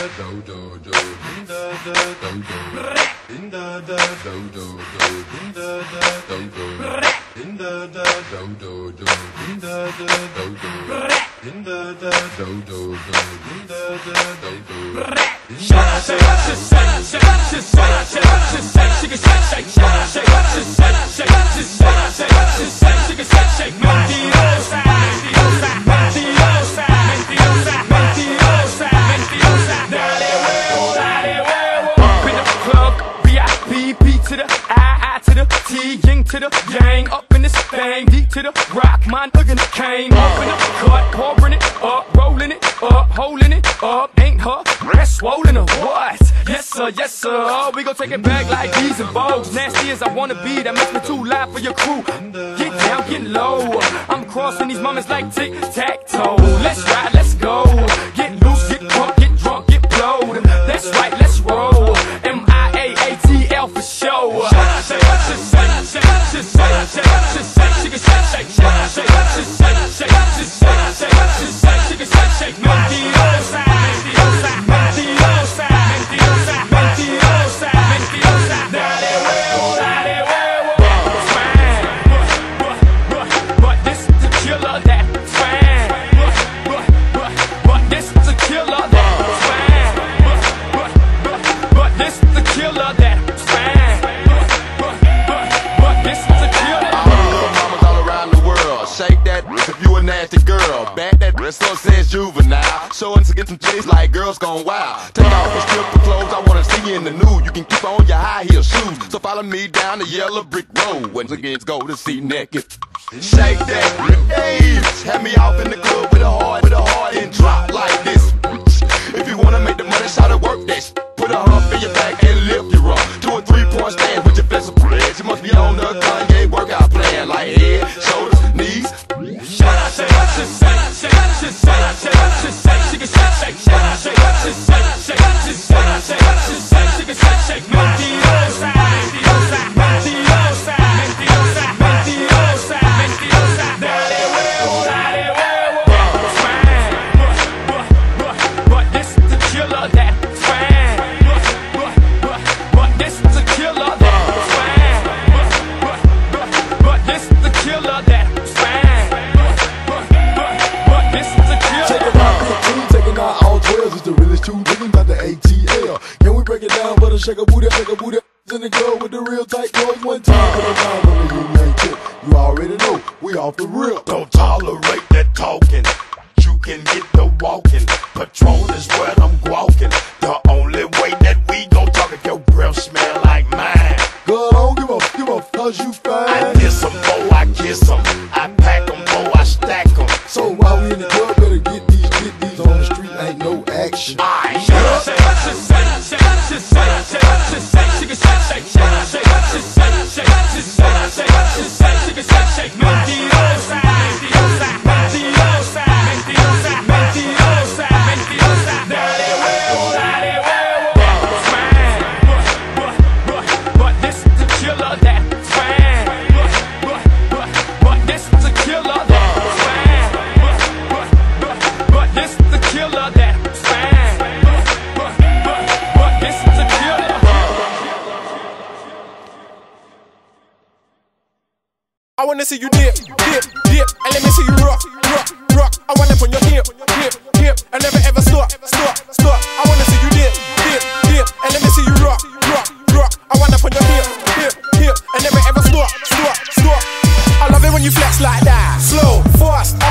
To the gang, up in this thing, deep to the rock, mine looking it came up in the cut, pouring it up, rolling it up, holding it up, ain't her, that's swollen or what? Yes sir, we gon' take it back like these and Vogues. Nasty as I wanna be, that makes me too loud for your crew. Get down, get low, I'm crossing these moments like tic-tac-toe. Let's ride, let's go, get loose, get drunk, get blowed. That's right, let's roll, M-I-A-A-T-L for show. So says juvenile, showing to get some chase like girls gone wild. Take off your stripper clothes, I wanna see you in the nude. You can keep on your high heel shoes, so follow me down the yellow brick road. When the kids go to see naked, shake that, hey, have me off in the club with a heart and drop like this. If you wanna make the money, shout to work that. Put a hump in your back and lift your up. 2 or 3 point stand with your flexible legs. You must be on the Kanye workout plan like head, shoulders, knees. Shake a booty, in the club with the real tight clothes. One time for the time when you ain't tip. You already know, we off the real. Don't tolerate that talking. You can get the walking. Patron is what I'm walking. The only way that we gon' talk if your breath smell like mine. Girl, I don't give a cause you fine. I diss them, boy, I kiss them. I pack them, boy, I stack them. So while we in the club, better get these on the street, ain't no action. I wanna see you dip, dip, dip, and let me see you rock, rock, rock. I wanna put your hip, hip, hip, and never ever stop, stop, stop. I wanna see you dip, dip, dip, and let me see you rock, rock, rock. I wanna put your hip, hip, hip, and never ever stop, stop, stop. I love it when you flex like that.